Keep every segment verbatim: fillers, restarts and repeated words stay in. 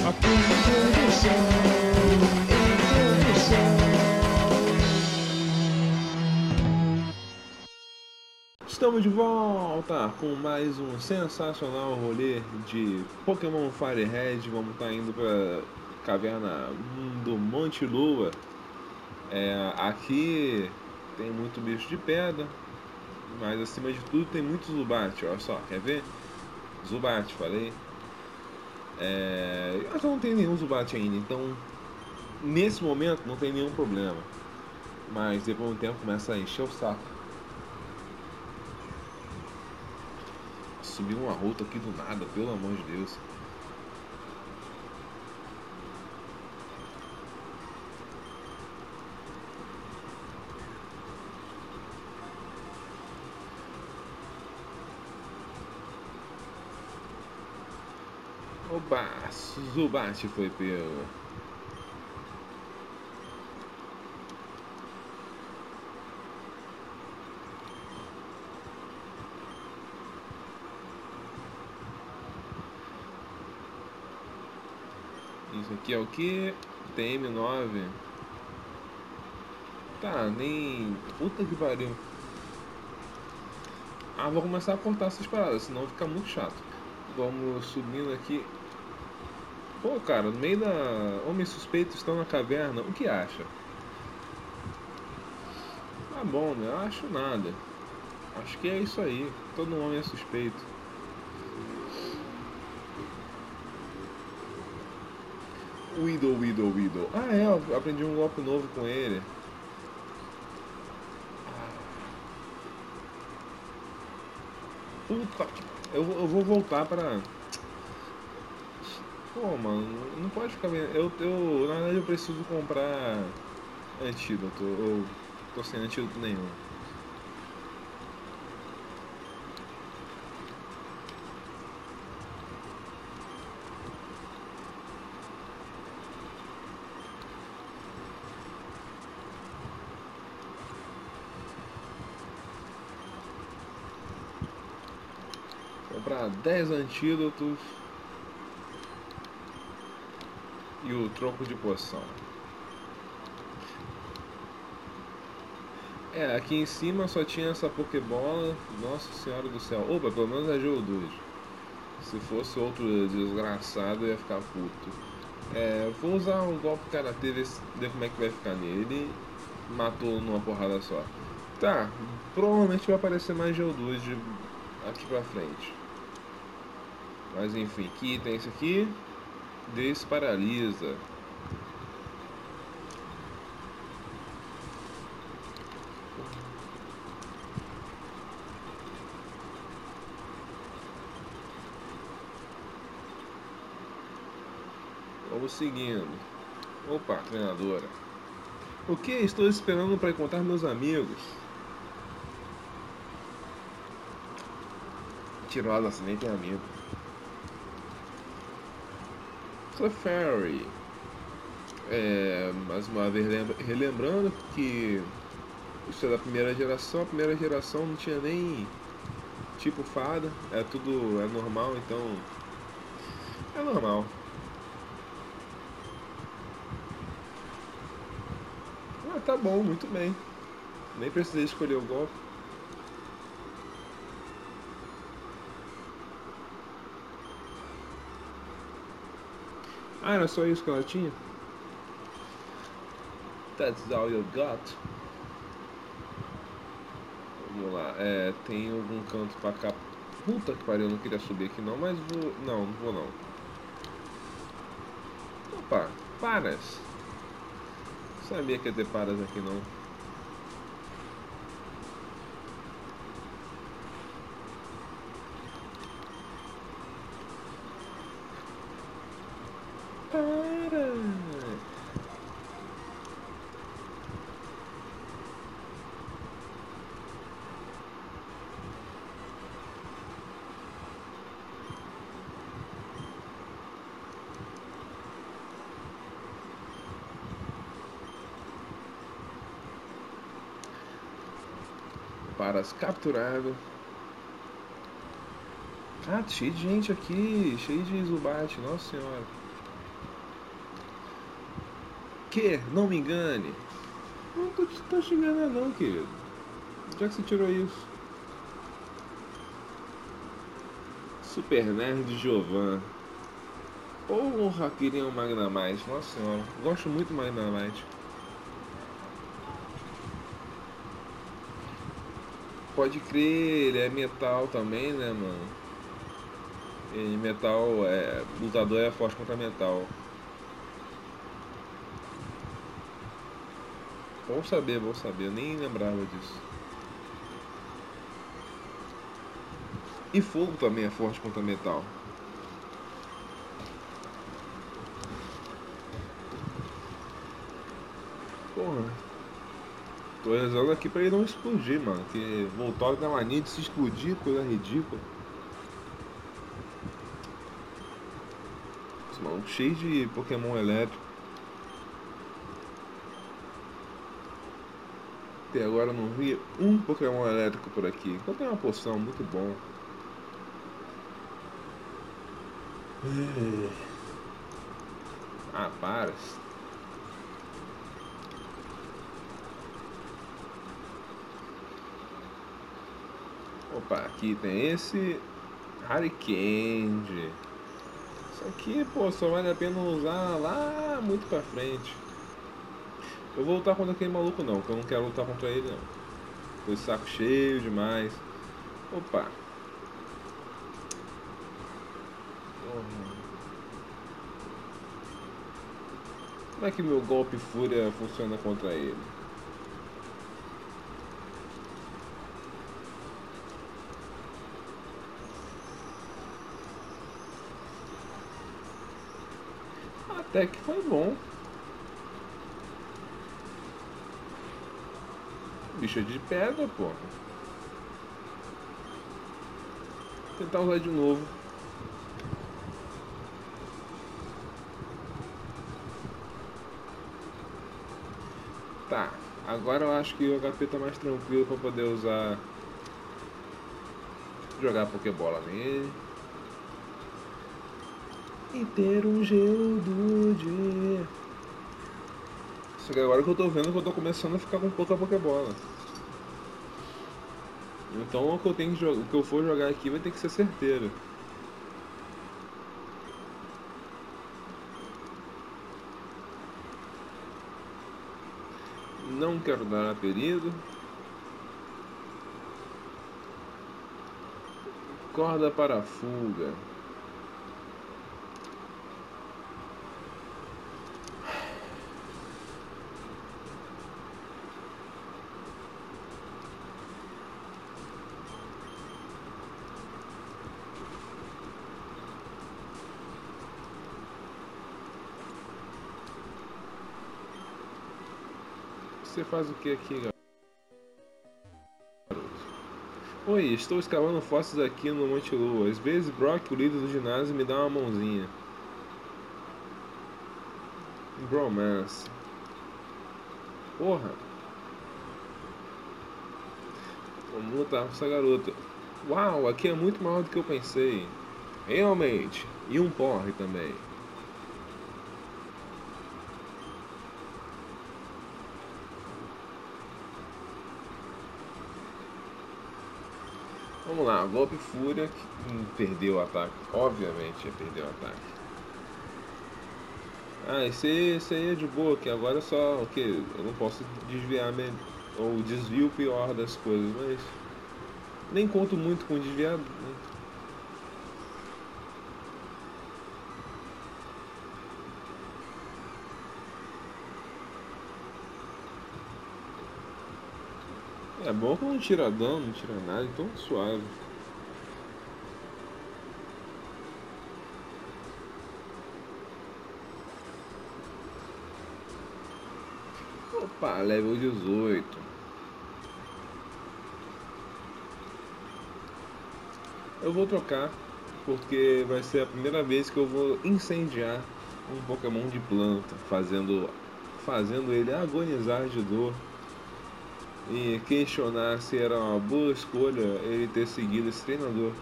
Aqui introdução, introdução. Estamos de volta com mais um sensacional rolê de Pokémon Fire Red. Vamos estar indo para caverna do Monte Lua. É, aqui tem muito bicho de pedra, mas acima de tudo tem muito Zubat. Olha só, quer ver? Zubat, falei. É, eu não tem nenhum Zubat ainda, então nesse momento não tem nenhum problema. Mas depois de um tempo começa a encher o saco. Subiu uma rota aqui do nada, pelo amor de Deus. Oba, Zubat foi pego. Isso aqui é o que? T M nove. Tá, nem... Puta que pariu. Ah, vou começar a cortar essas paradas, senão fica muito chato. Vamos subindo aqui. Pô, cara, no meio da... Homens suspeitos estão na caverna, o que acha? Tá bom, né? Eu acho nada. Acho que é isso aí. Todo homem é suspeito. Widow, Widow, Widow. Ah, é, eu aprendi um golpe novo com ele. Puta que... Eu, eu vou voltar pra... Pô, mano, não pode ficar vendo. Eu, eu, na verdade, eu preciso comprar antídoto. Eu tô sem antídoto nenhum. Comprar dez antídotos e o troco de poção. É, aqui em cima só tinha essa Pokébola. Nossa senhora do céu. Opa, pelo menos é Geodude. Se fosse outro desgraçado, eu ia ficar puto. É, vou usar o golpe Karatê, ver, ver como é que vai ficar nele. Ele matou numa porrada só. Tá, provavelmente vai aparecer mais Geodude aqui pra frente. Mas enfim, que tem esse aqui. Desparalisa. Vamos seguindo. Opa, treinadora. O que estou esperando para encontrar meus amigos? Tirosa, assim, nem tem amigo. Clefairy. É, mais uma vez relembrando que isso é da primeira geração. A primeira geração não tinha nem tipo fada. É tudo é normal, então é normal. Ah, tá bom, muito bem. Nem precisei escolher o golpe. Ah, era só isso que ela tinha? That's all you got. Vamos lá, é, tem algum canto pra cá. Puta que pariu, eu não queria subir aqui não, mas vou... Não, não vou não. Opa, paras. Não sabia que ia ter paras aqui não. Para! Paras capturado. Ah, cheio de gente aqui, cheio de Zubat, nossa senhora. Que? Não me engane. Não tô, tô te enganando não, querido. Já que você tirou isso? Super Nerd Giovan. Porra, queria um Magnamite. Nossa senhora. Gosto muito do Magnamite. Pode crer, ele é metal também, né, mano? E metal, é. Lutador é forte contra metal. Bom saber, bom saber. Eu nem lembrava disso. E fogo também é forte contra metal. Porra. Tô rezando aqui pra ele não explodir, mano. Que Voltorb tem mania de se explodir, coisa ridícula. Esse maluco cheio de Pokémon elétrico. Até agora eu não vi um Pokémon elétrico por aqui. Eu tenho uma poção, muito bom. Ah, para. Opa, aqui tem esse Harikand. Isso aqui, pô, só vale a pena usar lá muito pra frente. Eu vou lutar contra aquele maluco não, porque eu não quero lutar contra ele não. Tô de saco cheio demais. Opa. Como é que meu golpe fúria funciona contra ele? Até que foi bom. Bicho é de pedra, pô. Vou tentar usar de novo. Tá. Agora eu acho que o H P tá mais tranquilo pra poder usar. Jogar Pokébola nele. E ter um Geodude. Só que agora que eu tô vendo que eu tô começando a ficar com pouca Pokébola. Então o que eu tenho que jogar, o que eu for jogar aqui vai ter que ser certeiro. Não quero dar apelido. Corda para a fuga. Você faz o que aqui, garoto? Oi, estou escavando fósseis aqui no Monte Lua. Às vezes Brock, o líder do ginásio, me dá uma mãozinha. Bromance. Porra. Vamos lutar com essa garota. Uau, aqui é muito maior do que eu pensei. Realmente. E um porre também. Vamos lá, golpe fúria. Hum, perdeu o ataque. Obviamente ia perder o ataque. Ah, esse, aí- esse aí é de boa, que agora é só o que? Eu não posso desviar me- ou desvio o pior das coisas, mas nem conto muito com desviado. Né? É bom que não tira dano, não tira nada, então suave. Opa, level dezoito. Eu vou trocar, porque vai ser a primeira vez que eu vou incendiar um Pokémon de planta, fazendo, fazendo ele agonizar de dor e questionar se era uma boa escolha ele ter seguido esse treinador.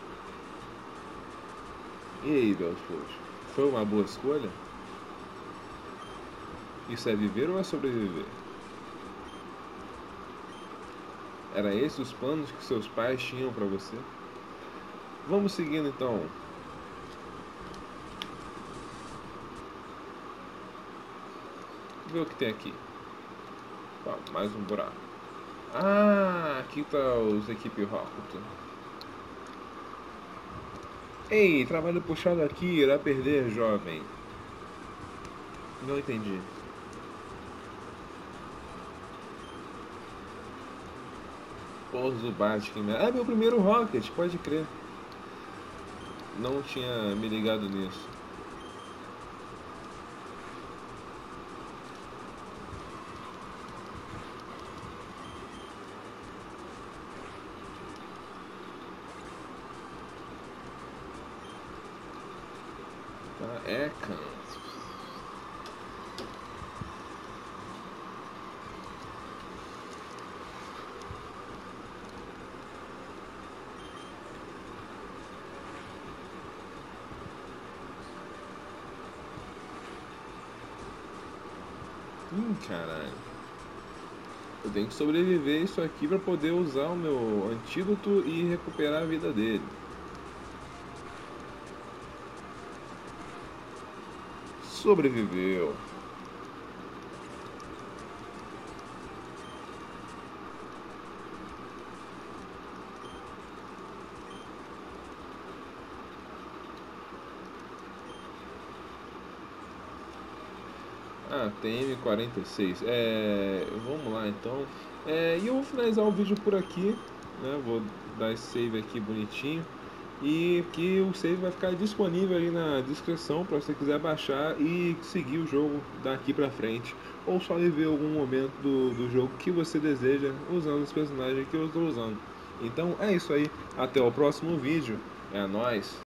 E aí, Belfort, foi uma boa escolha? Isso é viver ou é sobreviver? Era esses os planos que seus pais tinham pra você? Vamos seguindo então. Ver o que tem aqui. Ó, mais um buraco. Ah, aqui tá os equipe Rocket. Ei, trabalho puxado aqui, irá perder, jovem. Não entendi. Pouso Batman. É meu primeiro Rocket, pode crer. Não tinha me ligado nisso. Tá, é, cara. Hum, caralho. Eu tenho que sobreviver isso aqui pra poder usar o meu antídoto e recuperar a vida dele. Sobreviveu. Ah, T M quarenta e seis. É, vamos lá então. É, e eu vou finalizar o vídeo por aqui, né? Vou dar esse save aqui bonitinho. E que o save vai ficar disponível aí na descrição para você quiser baixar e seguir o jogo daqui pra frente. Ou só viver algum momento do, do jogo que você deseja usando os personagens que eu estou usando. Então é isso aí. Até o próximo vídeo. É nóis.